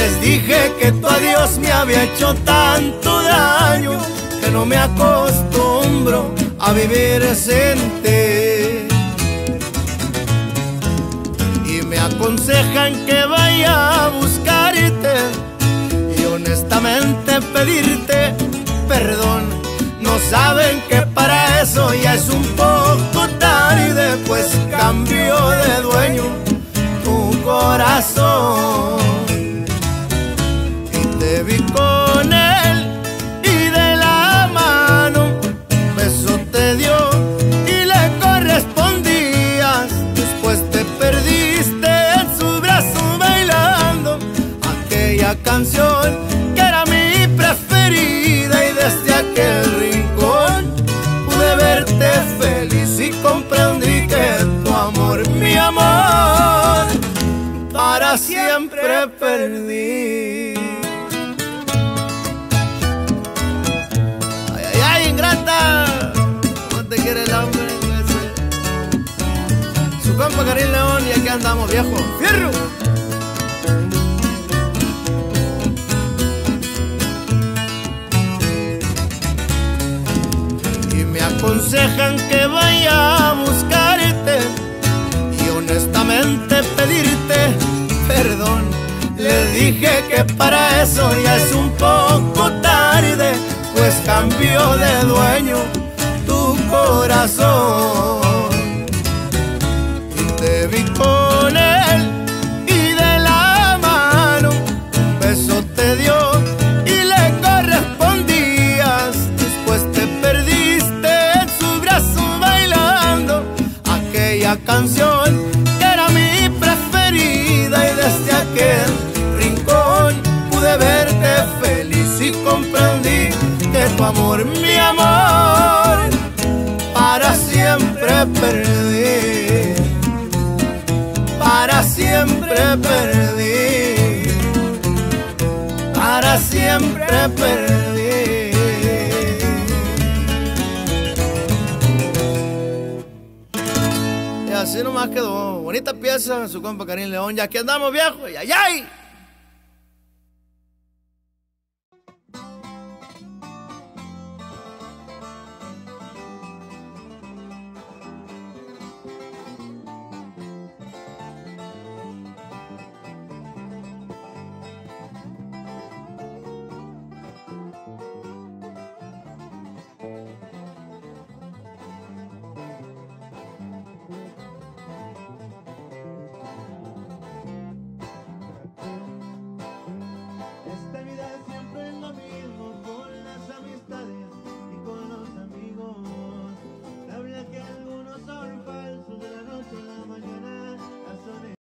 Les dije que tu adiós me había hecho tanto daño que no me acostumbro a vivir sin ti. Y me aconsejan que vaya a buscarte y honestamente pedirte perdón. No saben que para eso ya es un poco tarde, pues cambió de dueño tu corazón. Y te vi con él y de la mano un beso te dio y le correspondías. Después te perdiste en su brazo bailando aquella canción que era mi preferida. Y desde aquel rincón pude verte feliz y comprendí que tu amor, mi amor, para siempre perdí. Ay, ay, ay, ingrata, ¿cómo te quiere el hombre ese? Su compa Karim León, y aquí andamos, viejo. ¡Fierro! Me aconsejan que vaya a buscarte y honestamente pedirte perdón. Le dije que para eso ya es un poco tarde, pues cambió de dueño tu corazón. Y te vi con él y de la mano un beso te dio y le correspondías. Después te perdiste bailando aquella canción que era mi preferida. Y desde aquel rincón pude verte feliz y comprendí que tu amor, mi amor, para siempre perdí. Para siempre perdí. Para siempre perdí. Así nomás quedó. Bonita pieza, su compa Karim León. Ya que andamos, viejo. ¡Ay, ay!